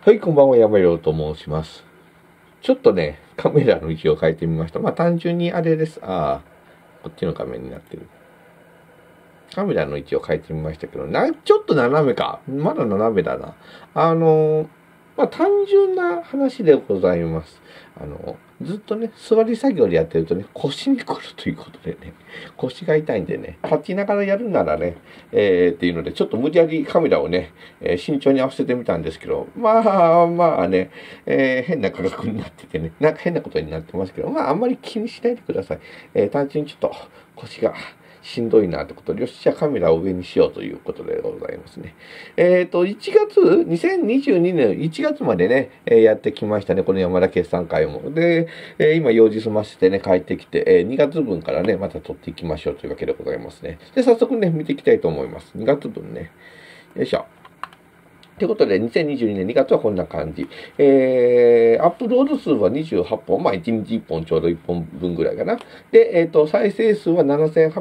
はい、こんばんは、山よと申します。ちょっとね、カメラの位置を変えてみました。まあ、単純にあれです。こっちの画面になってる。カメラの位置を変えてみましたけど、ちょっと斜めか。まだ斜めだな。単純な話でございます。ずっとね、座り作業でやってるとね、腰に来るということでね、腰が痛いんでね、立ちながらやるならね、っていうので、ちょっと無理やりカメラをね、慎重に合わせてみたんですけど、まあね、変な価格になっててね、なんか変なことになってますけど、あんまり気にしないでください。単純にちょっと腰が、しんどいなってことで、よし、じゃあカメラを上にしようということでございますね。2022年1月までね、やってきましたね、この山田決算会も。で、今用事済ませてね、帰ってきて、2月分からね、また撮っていきましょうというわけでございますね。で、早速ね、見ていきたいと思います。2月分ね。よいしょ。ということで、2022年2月はこんな感じ。アップロード数は28本。1日1本ちょうど1本分ぐらいかな。で、再生数は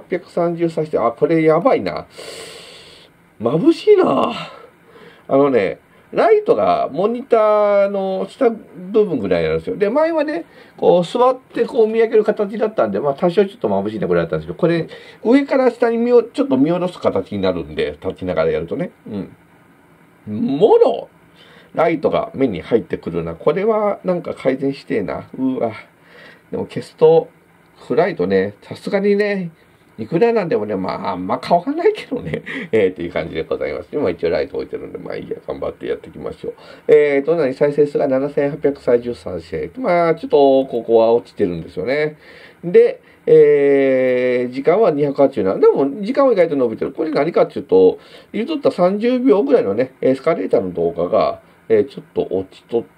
7830再生。これやばいな。眩しいな。ライトがモニターの下部分ぐらいなんですよ。で、前はね、こう座ってこう見上げる形だったんで、多少ちょっと眩しいなぐらいだったんですけど、これ上から下にちょっと見下ろす形になるんで、立ちながらやるとね。もろライトが目に入ってくるな。これはなんか改善してえな。でも消すと暗いとね、さすがにね、いくらなんでもね、あんま変わらないけどね。っていう感じでございます。今一応ライト置いてるんで、いいや、頑張ってやっていきましょう。再生数が7833世。ちょっとここは落ちてるんですよね。で、時間は287。でも、時間は意外と伸びてる。これ何かっていうと、言うとった30秒ぐらいのね、エスカレーターの動画が、ちょっと落ちとって、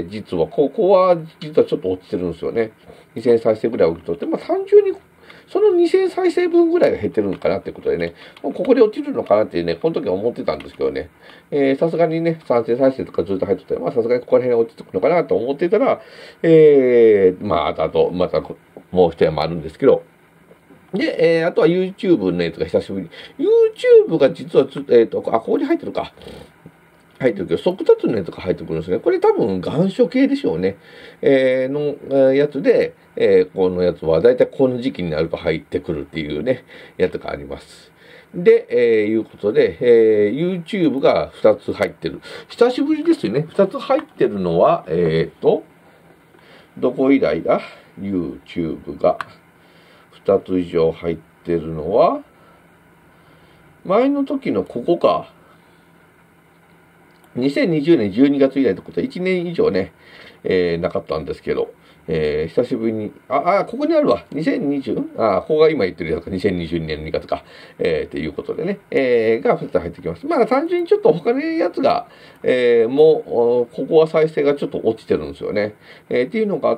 実は、ここは実はちょっと落ちてるんですよね。2000再生ぐらい落ちとって、単純に、その2000再生分ぐらいが減ってるのかなってことでね、もうここで落ちるのかなってね、この時は思ってたんですけどね、さすがにね、3000再生とかずっと入ってて、さすがにここら辺落ちてくるのかなと思ってたら、あと、またもう一山あるんですけど、で、あとは YouTube のやつが久しぶりに。YouTube が実はここに入ってるか。入ってるけど、速達のやつが入ってくるんですね。これ多分願書系でしょうね。やつで、このやつはだいたいこの時期になると入ってくるっていうね、やつがあります。で、いうことで、YouTube が2つ入ってる。久しぶりですよね。2つ入ってるのは、どこ以来だ ?YouTube が2つ以上入ってるのは、前の時のここか。2020年12月以来ってことは1年以上ね、なかったんですけど、久しぶりに、ここにあるわ。2020? ここが今言ってるやつか、2022年の2月か。っていうことでね、が2つ入ってきます。単純にちょっと他のやつが、ここは再生がちょっと落ちてるんですよね。っていうのがあって、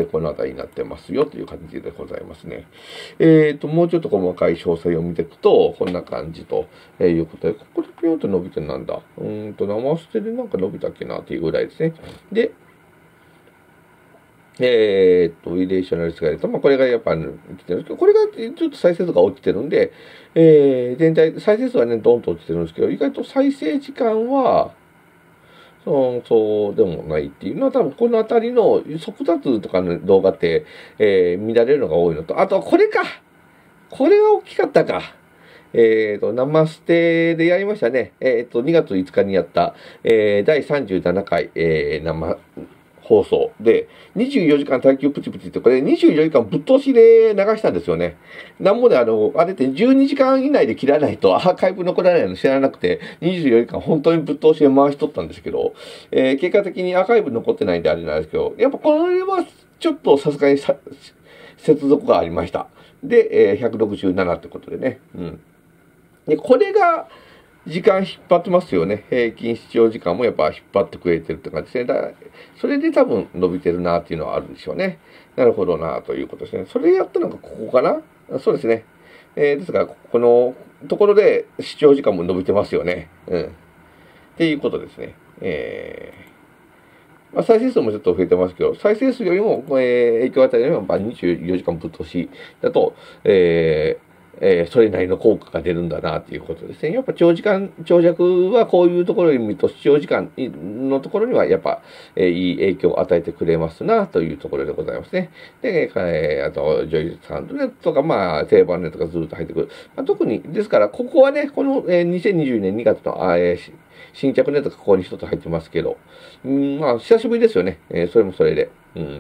この辺りになってますよという感じでございますね。もうちょっと細かい詳細を見ていくと、こんな感じということで、ここでピヨンと伸びてなんだ。生捨てでなんか伸びたっけなっていうぐらいですね。で、リレーショナルスガイルと、これがやっぱ、来てるんですけど、これがちょっと再生数が落ちてるんで、全体、再生数はね、ドンと落ちてるんですけど、意外と再生時間は、そうでもないっていうのは、多分このあたりの速達とかの動画って、見られるのが多いのと、あと、これかこれが大きかったか。生捨てでやりましたね。2月5日にやった、第37回、生放送で、24時間耐久プチプチって、これ24時間ぶっ通しで流したんですよね。なんもね、あれって12時間以内で切らないとアーカイブ残らないの知らなくて、24時間本当にぶっ通しで回しとったんですけど、結果的にアーカイブ残ってないんであれなんですけど、やっぱこれはちょっとさすがに接続がありました。で、167ってことでね。で、これが、時間引っ張ってますよね。平均視聴時間もやっぱ引っ張ってくれてるって感じですね。それで多分伸びてるなっていうのはあるんでしょうね。なるほどなということですね。それやったのがここかな。そうですね。ですが、このところで視聴時間も伸びてますよね。っていうことですね。再生数もちょっと増えてますけど、再生数よりも、影響を与えるのは24時間ぶっ通しだと、 それなりの効果が出るんだなということですね。やっぱ長尺はこういうところに見ると、長時間のところにはやっぱ、いい影響を与えてくれますなというところでございますね。で、あと、女優さんとか、まあ、定番ネタがずっと入ってくる。まあ、特に、ですから、ここはね、この、2020年2月の、新着ネタがここに一つ入ってますけど、まあ、久しぶりですよね。それもそれで。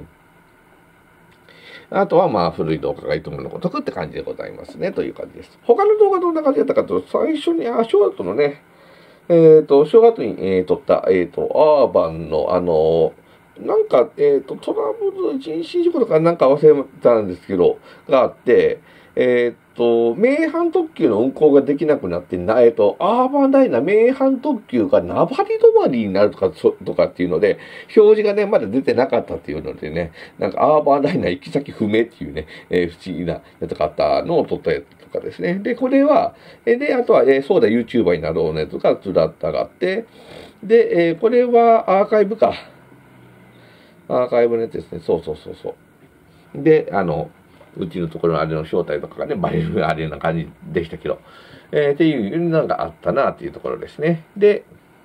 あとはまあ古い動画がいつものごとくって感じでございますね。という感じです。他の動画どんな感じだったかと、最初に、正月のね、正月に、撮った、アーバンの、なんか、トラブル、人身事故とかなんか忘れたんですけど、があって、名阪特急の運行ができなくなってアーバンダイナー名阪特急が名張止まりになるとかっていうので、表示がね、まだ出てなかったっていうのでね、なんかアーバンダイナー行き先不明っていうね、不思議なやつがあったのを撮ったやつとかですね。で、これは、で、あとは、そうだ YouTuber になろうねとかずらっと上がって、で、これはアーカイブか。アーカイブのやつですね。そう。で、うちのところのあれの正体とかがね、バレるあれな感じでしたけど、っていうのがあったなっていうところですね。で、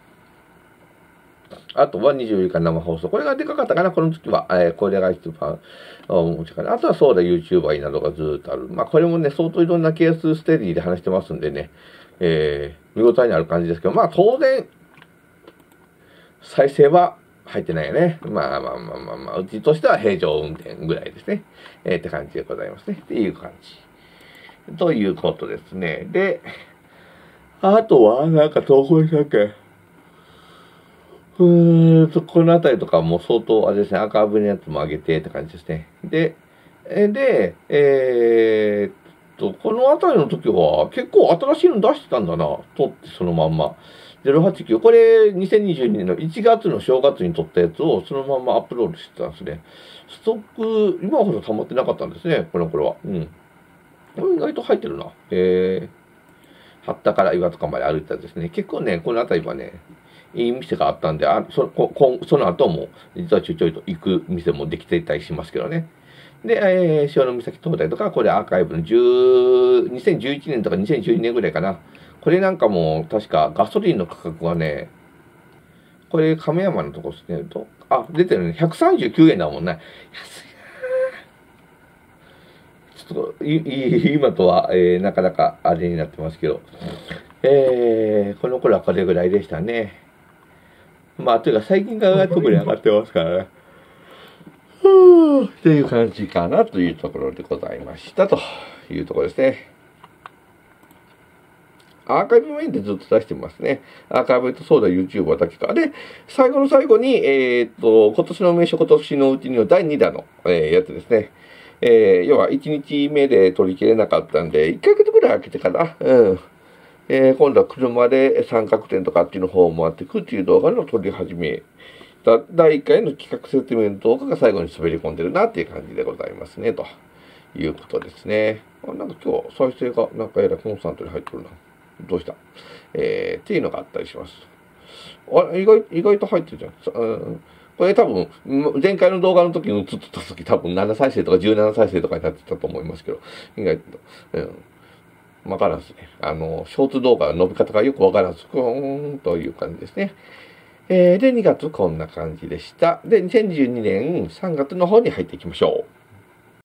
あとは24時間生放送。これがでかかったかな、この時は。これが一番、面白いかな。あとはそうだ、YouTuber などがずっとある。まあ、これもね、相当いろんなケースステディで話してますんでね、見応えにある感じですけど、まあ、当然、再生は入ってないよね。まあ、うちとしては平常運転ぐらいですね。って感じでございますね。っていう感じ。ということですね。で、あとは、なんか投稿したっけこのあたりとかも相当、あれですね、アーカイブのやつも上げてって感じですね。で、このあたりの時は結構新しいの出してたんだな。撮ってそのまんま。089。これ、2022年の1月の正月に撮ったやつをそのままアップロードしてたんですね。ストック、今ほど溜まってなかったんですね、この頃は。これ意外と入ってるな。八田から岩とかまで歩いたやつですね。結構ね、この辺りはね、いい店があったんで、その後も、実はちょいと行く店もできていたりしますけどね。で、潮岬灯台とか、これアーカイブの2011年とか2012年ぐらいかな。これなんかも、確かガソリンの価格はね、これ亀山のとこですね。出てるね。139円だもんね。安いなちょっと、今とは、なかなかあれになってますけど。この頃はこれぐらいでしたね。まあ、というか最近が特に上がってますからね。っていう感じかなというところでございましたというところですね。アーカイブメインでずっと出してますね。アーカイブとそうだ YouTuber だけか。で、最後の最後に、今年の名所今年のうちにの第2弾の、やつですね。要は1日目で取り切れなかったんで、1ヶ月ぐらい空けてかな。今度は車で三角点とかあっちの方を回っていくっていう動画の撮り始めた第1回の企画説明の動画が最後に滑り込んでるなっていう感じでございますね、ということですね。なんか今日再生がなんかえらいコンスタントに入ってるな。どうしたっていうのがあったりします。意外と入ってるじゃん。これ多分、前回の動画の時に映ってた時多分7再生とか17再生とかになってたと思いますけど、意外と、わからんですね。ショーツ動画の伸び方がよくわからんす。という感じですね。で、2月こんな感じでした。で、2012年3月の方に入っていきましょう。